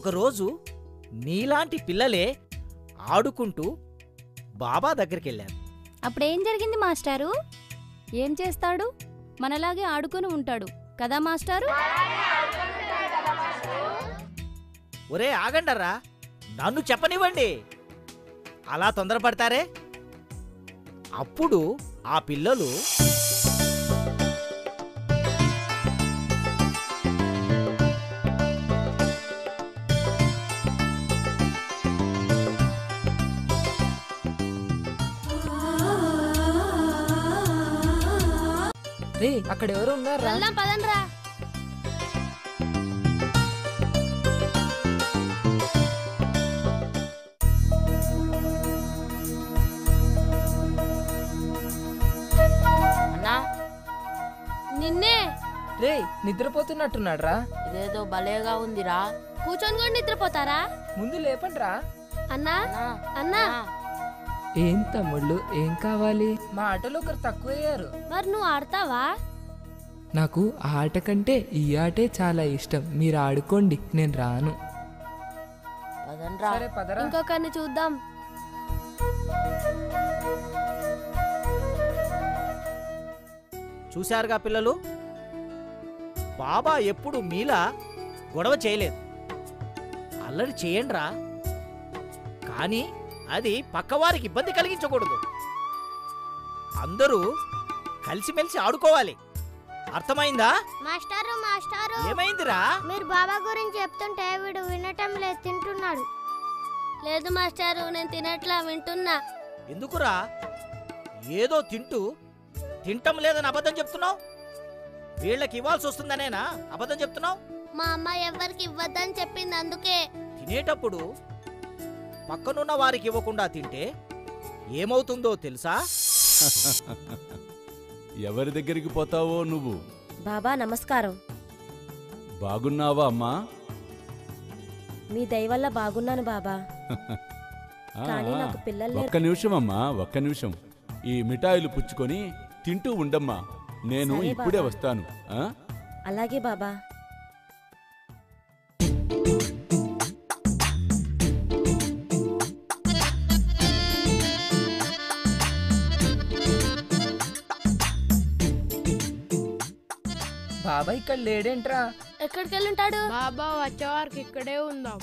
ఒకరోజు నీలాంటి పిల్లలే ఆడుకుంటూ బాబా దగ్గరికెళ్ళారు. అప్పుడేం జరిగింది మాస్టారు? ఏం చేస్తాడు? మనలాగే ఆడుకొని ఉంటాడు కదా మాస్టారు? ఒరే ఆగండర్రా, నన్ను చెప్పనివ్వండి, అలా తొందరపడతారే. అప్పుడు ఆ పిల్లలు రే అక్కడ ఎవరు ఉన్నారా? పదండ్రా. నిన్నే. రే నిద్రపోతున్నట్టున్నాడు రా. ఇదేదో భలేగా ఉందిరా. కూర్చొని కూడా నిద్రపోతారా? ముందు లేపండి రా. అన్నా అన్నా, ఏం తమ్ముళ్ళు, ఏం కావాలి? మా ఆటలో ఒకరు తక్కువయ్యారు. మరి నువ్వు ఆడతావా? నాకు ఆ ఆట కంటే ఈ ఆటే చాలా ఇష్టం. మీరు ఆడుకోండి, నేను రాను. సరే పదరా. ఇంకొకరిని చూద్దాం. చూశారుగా పిల్లలు, బాబా ఎప్పుడు మీలా గొడవ చేయలేదు. అల్లరి చేయండ్రా, కానీ అది పక్కవారికి ఇబ్బంది కలిగించకూడదు. అందరూ కలిసిమెలిసి ఆడుకోవాలి. అర్థమైందా? మాస్టారు మాస్టారు, ఏమైందిరా? మీరు బాబా గురించి చెప్తుంటే వీడు వినటం లేదు, తింటున్నాడు. లేదు మాస్టారు, నేను తినట్లా, వింటున్నా. ఎందుకురా ఏదో తింటం లేదని అబద్ధం చెప్తున్నావు? వీళ్ళకి ఇవ్వాల్సి వస్తుందనేనా అబద్ధం చెప్తున్నావు? మా అమ్మ ఎవరికి ఇవ్వద్దని చెప్పింది, అందుకే. తినేటప్పుడు పక్కనున్న వారికి ఇవ్వకుండా తింటే ఏమవుతుందో తెలుసా? ఎవరి దగ్గరికి పోతావో నువ్వు? బాబా నమస్కారం. బాగున్నావా అమ్మా? మీ దయ వల్ల బాగున్నాను బాబా. కానీ నాకు పిల్లలు లేరు. ఒక్క నిమిషం అమ్మా, ఒక్క నిమిషం. ఈ మిఠాయిలు పుచ్చుకొని తింటూ ఉండమ్మా, నేను సరే ఇప్పుడే బాబా. వస్తాను. అలాగే బాబా. బాబా ఇక్కడ లేడేంట్రా? ఎక్కడికి వెళ్ళుంటాడు? బాబా వచ్చేవారికి ఇక్కడే ఉందాం.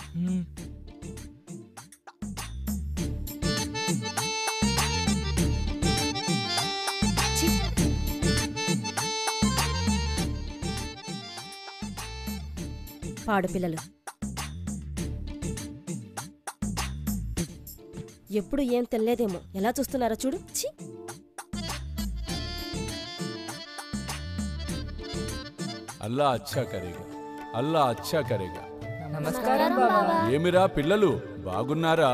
పాడు పిల్లలు ఎప్పుడు ఏం తినలేదేమో, ఎలా చూస్తున్నారో చూడు. ఛీ! అల్లా అచ్చా కరేగా, అల్లా అచ్చా కరేగా. నమస్కారం బాబా. ఏమిరా పిల్లలు, బాగున్నారా?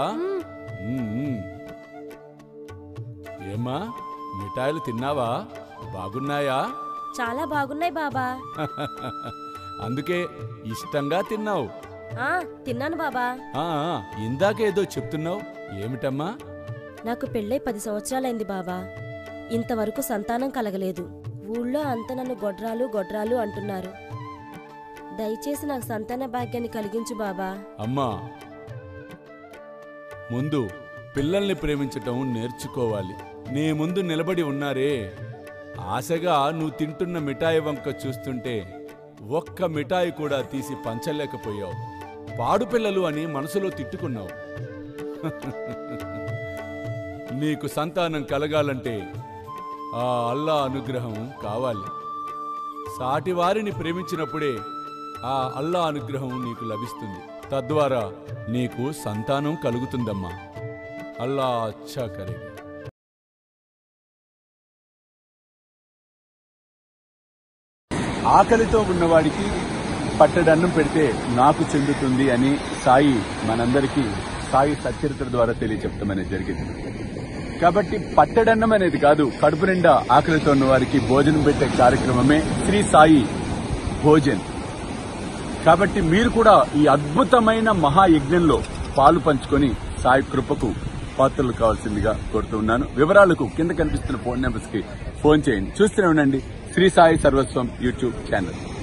ఏమ్మా, మిఠాయిలు తిన్నావా? బాగున్నాయా? చాలా బాగున్నాయి బాబా. అందుకే ఇష్టంగా తిన్నావు. తిన్నాను బాబా. ఇందాకేదో చెప్తున్నావు, ఏమిటమ్మా? నాకు పెళ్ళై 10 సంవత్సరాలైంది బాబా. ఇంతవరకు సంతానం కలగలేదు. ఊళ్ళో అంత నన్ను గొడ్రాలు గొడ్రాలు అంటున్నారు. దయచేసి నాకు సంతాన భాగ్యాన్ని కలిగించు బాబా. అమ్మా, ముందు పిల్లల్ని ప్రేమించటం నేర్చుకోవాలి. నీ ముందు నిలబడి ఉన్నారే, ఆశగా నువ్వు తింటున్న మిఠాయి వంక చూస్తుంటే ఒక్క మిఠాయి కూడా తీసి పంచలేకపోయావు. పాడుపిల్లలు అని మనసులో తిట్టుకున్నావు. నీకు సంతానం కలగాలంటే ఆ అల్లా అనుగ్రహం కావాలి. సాటివారిని ప్రేమించినప్పుడే ఆ అల్లా అనుగ్రహం నీకు లభిస్తుంది. తద్వారా నీకు సంతానం కలుగుతుందమ్మా. అల్లా అచ్చా కరే. ఆకలితో ఉన్నవాడికి పట్టడన్నం పెడితే నాకు చెందుతుంది అని సాయి మనందరికీ సాయి సచ్చరిత్ర ద్వారా తెలియచెప్తామనేది జరిగింది. కాబట్టి పట్టడన్నం అనేది కాదు, కడుపు నిండా ఆకలితో ఉన్న వారికి భోజనం పెట్టే కార్యక్రమమే శ్రీ సాయి భోజన్. కాబట్టి మీరు కూడా ఈ అద్భుతమైన మహాయజ్ఞంలో పాలు పంచుకొని సాయి కృపకు పాత్రలు కావాల్సిందిగా కోరుతూ ఉన్నాను. వివరాలకు కింద కనిపిస్తున్న ఫోన్ నెంబర్స్ కి ఫోన్ చేయండి. చూస్తూనే ఉండండి శ్రీ సాయి సర్వస్వం యూట్యూబ్ ఛానల్.